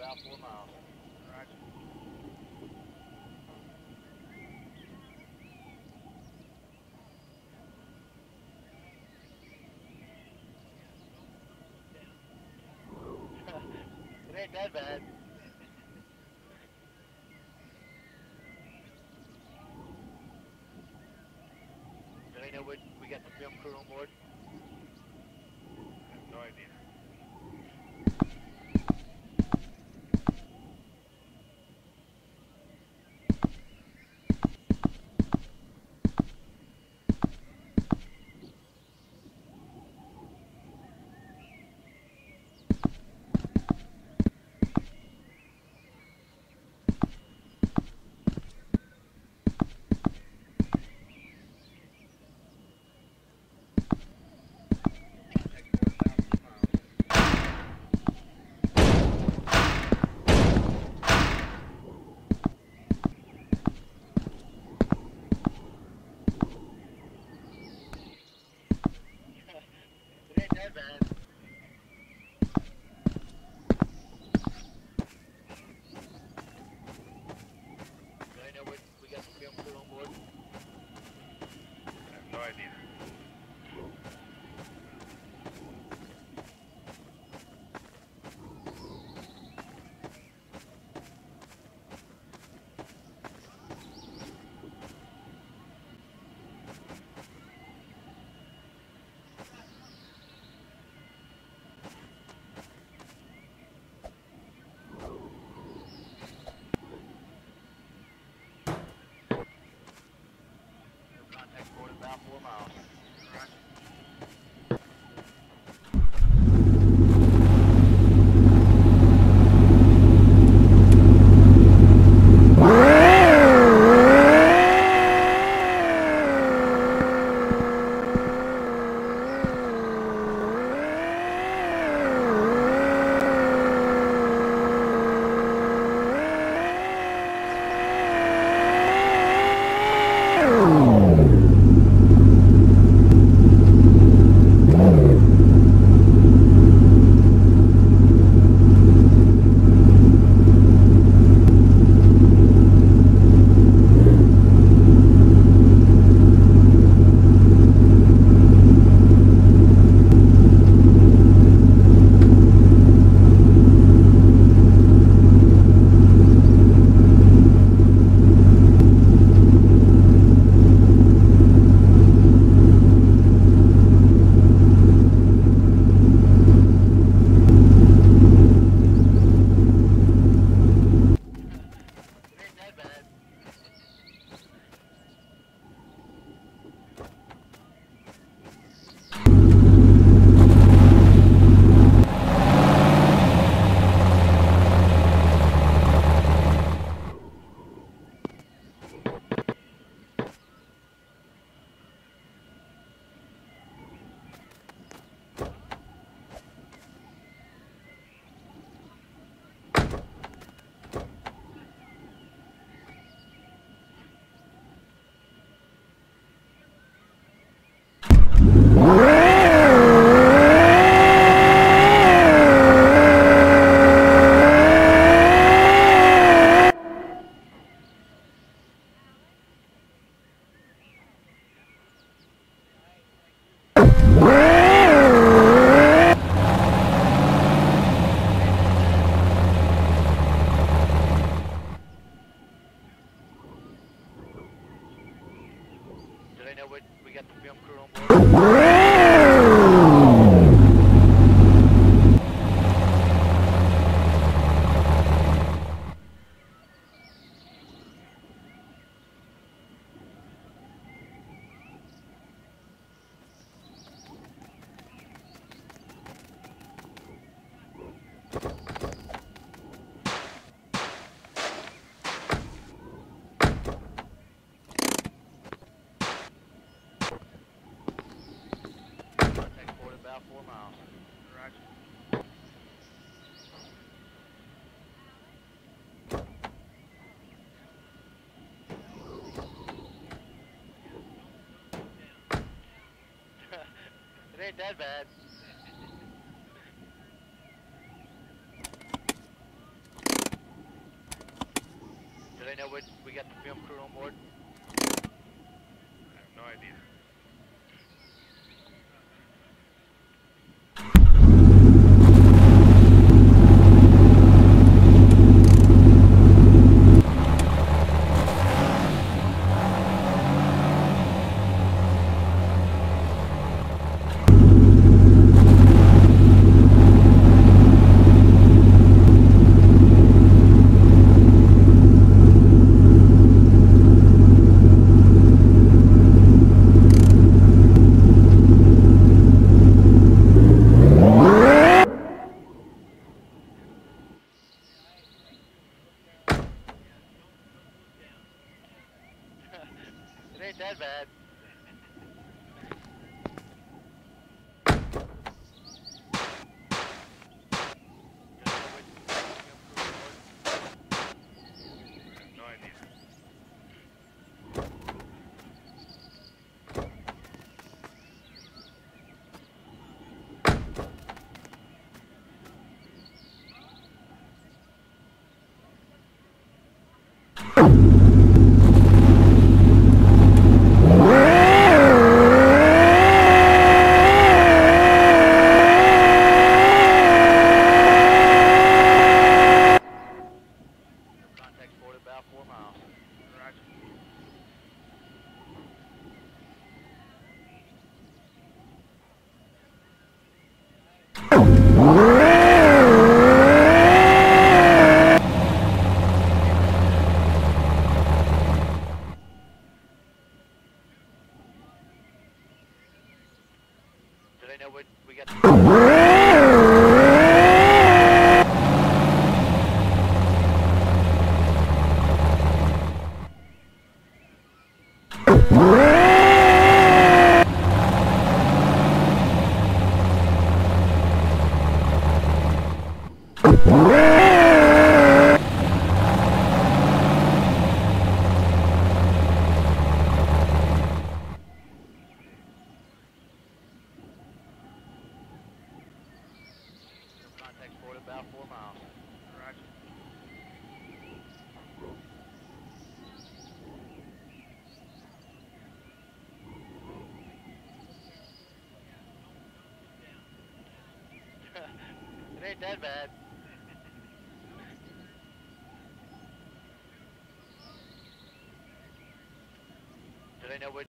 about 4 miles. Roger. It ain't that bad. Do they know we got the film crew on board? I have no idea. It ain't that bad. Do they know we got the film crew on board? I have no idea. Contact board about 4 miles. Roger. It ain't that bad. Do they know we got the film crew on board? Contact board about 4 miles. Roger. It ain't that bad. we got the film crew on board? I have no idea. It ain't that bad. Do they know what we got the film crew on board? I have no idea. Contact forward about 4 miles. Roger. Do they know what we got the film crew on board? Contact forward about 4 miles. Roger. It ain't that bad. Do they know what